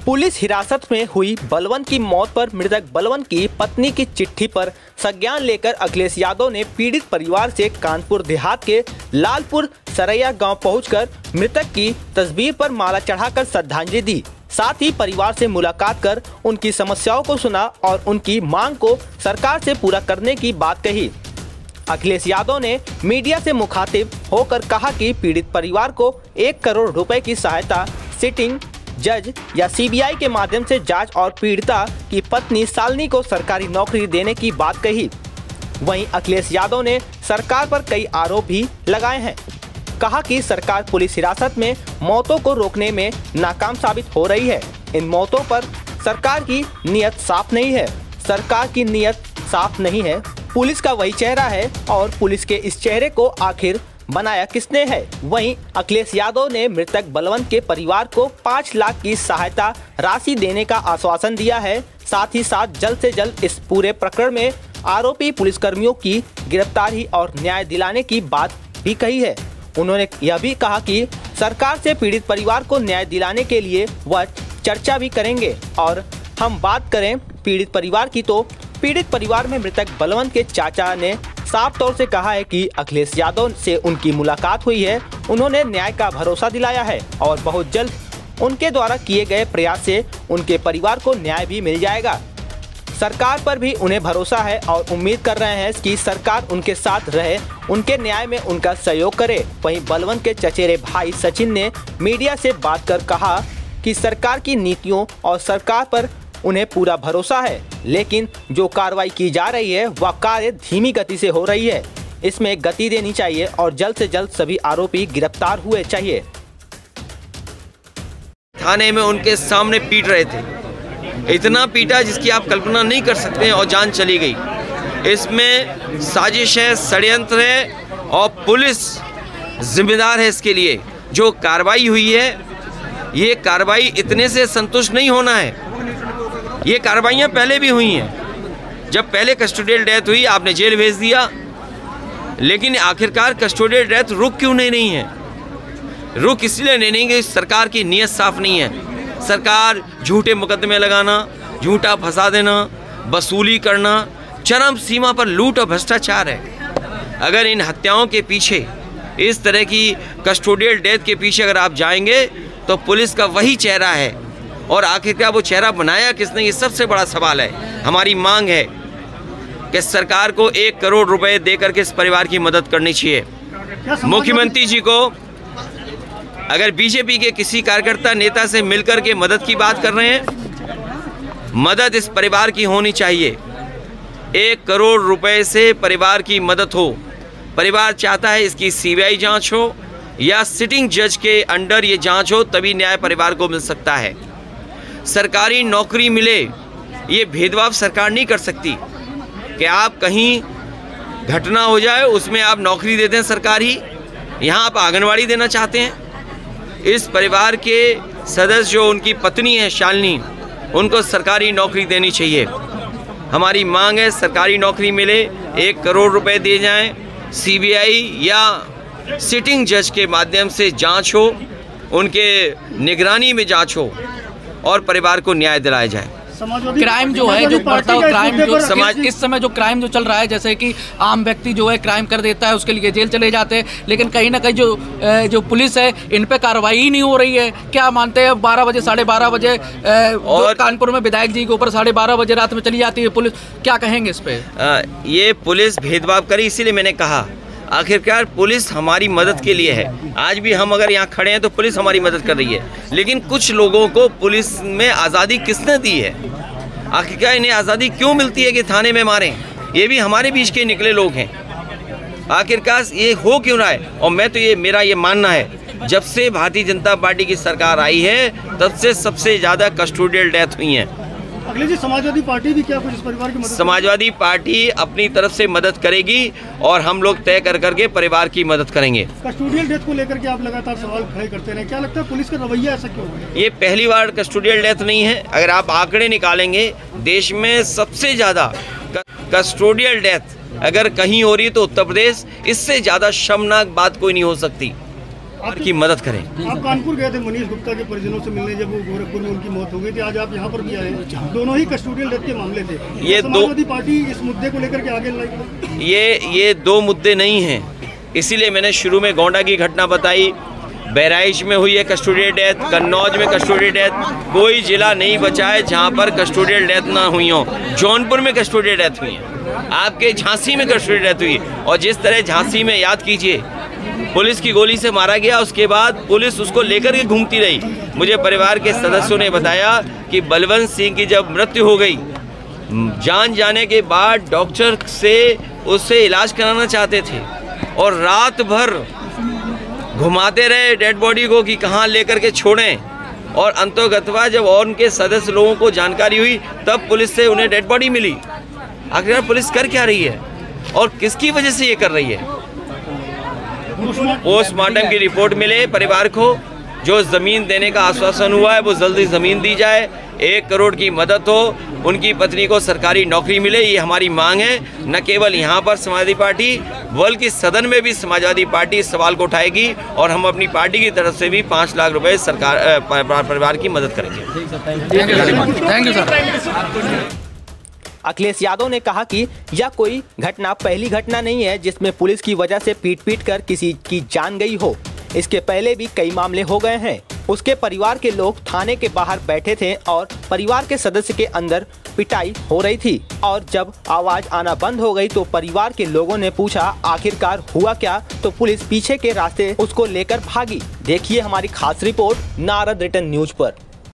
Police हिरासत में हुई बलवंत की मौत पर मृतक बलवंत की पत्नी की चिट्ठी पर संज्ञान लेकर अखिलेश यादव ने पीड़ित परिवार से कानपुर देहात के लालपुर सरैया गांव पहुंचकर मृतक की तस्वीर पर माला चढ़ाकर श्रद्धांजलि दी। साथ ही परिवार से मुलाकात कर उनकी समस्याओं को सुना और उनकी मांग को सरकार से पूरा करने की बात कही। अखिलेश यादव ने मीडिया से मुखातिब होकर कहा कि पीड़ित परिवार को 1 करोड़ रुपए की सहायता सिटिंग जज या सीबीआई के माध्यम से जांच और पीड़िता की पत्नी शालिनी को सरकारी नौकरी देने की बात कही। वहीं अखिलेश यादव ने सरकार पर कई आरोप भी लगाए हैं। कहा कि सरकार पुलिस हिरासत में मौतों को रोकने में नाकाम साबित हो रही है। इन मौतों पर सरकार की नीयत साफ नहीं है। सरकार की नीयत साफ नहीं है। पुलिस का वही चेहरा है और पुलिस के इस चेहरे को आखिर बनाया किसने है। वहीं अखिलेश यादव ने मृतक बलवंत के परिवार को 5 लाख की सहायता राशि देने का आश्वासन दिया है। साथ ही साथ जल्द से जल्द इस पूरे प्रकरण में आरोपी पुलिसकर्मियों की गिरफ्तारी और न्याय दिलाने की बात भी कही है। उन्होंने यह भी कहा कि सरकार से पीड़ित परिवार को न्याय दिलाने के लिए वह चर्चा भी करेंगे। और हम बात करें पीड़ित परिवार की, तो पीड़ित परिवार में मृतक बलवंत के चाचा ने साफ तौर से कहा है कि अखिलेश यादव से उनकी मुलाकात हुई है। उन्होंने न्याय का भरोसा दिलाया है और बहुत जल्द उनके द्वारा किए गए प्रयास से उनके परिवार को न्याय भी मिल जाएगा। सरकार पर भी उन्हें भरोसा है और उम्मीद कर रहे हैं कि सरकार उनके साथ रहे, उनके न्याय में उनका सहयोग करे। वहीं बलवंत के चचेरे भाई सचिन ने मीडिया से बात कर कहा कि सरकार की नीतियों और सरकार पर उन्हें पूरा भरोसा है, लेकिन जो कार्रवाई की जा रही है वह कार्य धीमी गति से हो रही है। इसमें गति देनी चाहिए और जल्द से जल्द सभी आरोपी गिरफ्तार हुए चाहिए। थाने में उनके सामने पीट रहे थे, इतना पीटा जिसकी आप कल्पना नहीं कर सकते और जान चली गई। इसमें साजिश है, षड्यंत्र है और पुलिस जिम्मेदार है इसके लिए। जो कार्रवाई हुई है, ये कार्रवाई इतने से संतुष्ट नहीं होना है। ये कार्रवाइयाँ पहले भी हुई हैं। जब पहले कस्टोडियल डेथ हुई आपने जेल भेज दिया, लेकिन आखिरकार कस्टोडियल डेथ रुक क्यों नहीं है? रुक इसलिए नहीं कि सरकार की नीयत साफ नहीं है। सरकार झूठे मुकदमे लगाना, झूठा फंसा देना, वसूली करना, चरम सीमा पर लूट और भ्रष्टाचार है। अगर इन हत्याओं के पीछे, इस तरह की कस्टोडियल डेथ के पीछे अगर आप जाएंगे तो पुलिस का वही चेहरा है और आखिरकार वो चेहरा बनाया किसने, ये सबसे बड़ा सवाल है। हमारी मांग है कि सरकार को 1 करोड़ रुपए दे करके इस परिवार की मदद करनी चाहिए। मुख्यमंत्री जी को अगर बीजेपी के किसी कार्यकर्ता नेता से मिलकर के मदद की बात कर रहे हैं, मदद इस परिवार की होनी चाहिए। 1 करोड़ रुपए से परिवार की मदद हो। परिवार चाहता है इसकी सीबीआई जांच हो या सिटिंग जज के अंडर ये जांच हो, तभी न्याय परिवार को मिल सकता है। सरकारी नौकरी मिले, ये भेदभाव सरकार नहीं कर सकती कि आप कहीं घटना हो जाए उसमें आप नौकरी देते हैं सरकारी, यहाँ आप आंगनवाड़ी देना चाहते हैं। इस परिवार के सदस्य जो उनकी पत्नी है शालिनी, उनको सरकारी नौकरी देनी चाहिए। हमारी मांग है सरकारी नौकरी मिले, 1 करोड़ रुपए दिए जाएं, सीबीआई या सिटिंग जज के माध्यम से जांच हो, उनके निगरानी में जांच हो और परिवार को न्याय दिलाया जाए। क्राइम जो है, जो बढ़ता हुआ क्राइम जो समाज इस समय जो क्राइम जो चल रहा है, जैसे कि आम व्यक्ति जो है क्राइम कर देता है, उसके लिए जेल चले जाते हैं, लेकिन कहीं ना कहीं जो पुलिस है इन पे कार्रवाई ही नहीं हो रही है। क्या मानते हैं 12 बजे 12:30 बजे और कानपुर में विधायक जी के ऊपर 12:30 बजे रात में चली जाती है पुलिस, क्या कहेंगे इस पे? ये पुलिस भेदभाव करी, इसीलिए मैंने कहा आखिरकार पुलिस हमारी मदद के लिए है। आज भी हम अगर यहाँ खड़े हैं तो पुलिस हमारी मदद कर रही है, लेकिन कुछ लोगों को पुलिस में आज़ादी किसने दी है? आखिरकार इन्हें आज़ादी क्यों मिलती है कि थाने में मारें? ये भी हमारे बीच के निकले लोग हैं। आखिरकार ये हो क्यों रहा है? और मैं तो मेरा ये मानना है, जब से भारतीय जनता पार्टी की सरकार आई है तब से सबसे ज़्यादा कस्टोडियल डेथ हुई हैं। अखिलेश जी, समाजवादी पार्टी भी क्या कुछ इस परिवार की मदद? समाजवादी पार्टी अपनी तरफ से मदद करेगी और हम लोग तय कर करके परिवार की मदद करेंगे। कस्टोडियल डेथ को लेकर के आप लगातार सवाल खड़े करते रहे, क्या लगता है पुलिस का रवैया ऐसा क्यों है? ये पहली बार कस्टोडियल डेथ नहीं है। अगर आप आंकड़े निकालेंगे, देश में सबसे ज़्यादा कस्टोडियल डेथ अगर कहीं हो रही है तो उत्तर प्रदेश। इससे ज़्यादा शर्मनाक बात कोई नहीं हो सकती। की मदद करें। आप कानपुर गए थे मनीष गुप्ता के परिजनों से मिलने, जब वो गोरखपुर में उनकी मौत हो गई थी। आज आप यहाँ पर भी आए, दोनों ही कस्टोडियल डेथ के मामले थे। ये समाजवादी पार्टी इस मुद्दे को लेकर के आगे लाई। ये दो मुद्दे नहीं हैं, इसीलिए मैंने शुरू में गोंडा की घटना बताई, बहराइच में हुई है कस्टोडियल डेथ, कन्नौज में कस्टोडियल डेथ। कोई जिला नहीं बचा है जहाँ पर कस्टोडियल डेथ ना हुई हो। जौनपुर में कस्टोडियल डेथ हुई है, आपके झांसी में कस्टोडियल डेथ हुई, और जिस तरह झांसी में याद कीजिए पुलिस की गोली से मारा गया, उसके बाद पुलिस उसको लेकर के घूमती रही। मुझे परिवार के सदस्यों ने बताया कि बलवंत सिंह की जब मृत्यु हो गई, जान जाने के बाद डॉक्टर से उससे इलाज कराना चाहते थे और रात भर घुमाते रहे डेड बॉडी को कि कहाँ लेकर के छोड़ें, और अंतोगत्वा जब और उनके सदस्य लोगों को जानकारी हुई तब पुलिस से उन्हें डेड बॉडी मिली। आखिर पुलिस कर क्या रही है और किसकी वजह से ये कर रही है? पोस्टमार्टम की रिपोर्ट मिले परिवार को, जो ज़मीन देने का आश्वासन हुआ है वो जल्दी ज़मीन दी जाए, 1 करोड़ की मदद हो, उनकी पत्नी को सरकारी नौकरी मिले, ये हमारी मांग है। न केवल यहाँ पर समाजवादी पार्टी बल्कि सदन में भी समाजवादी पार्टी इस सवाल को उठाएगी और हम अपनी पार्टी की तरफ से भी 5 लाख रुपए सरकार परिवार की मदद करेंगे। Thank you sir. Akhilesh Yadav ने कहा कि यह कोई घटना पहली घटना नहीं है जिसमें पुलिस की वजह से पीट कर किसी की जान गई हो। इसके पहले भी कई मामले हो गए हैं। उसके परिवार के लोग थाने के बाहर बैठे थे और परिवार के सदस्य के अंदर पिटाई हो रही थी, और जब आवाज आना बंद हो गई तो परिवार के लोगों ने पूछा आखिरकार हुआ क्या, तो पुलिस पीछे के रास्ते उसको लेकर भागी। देखिए हमारी खास रिपोर्ट नारद रिटर्न न्यूज पर।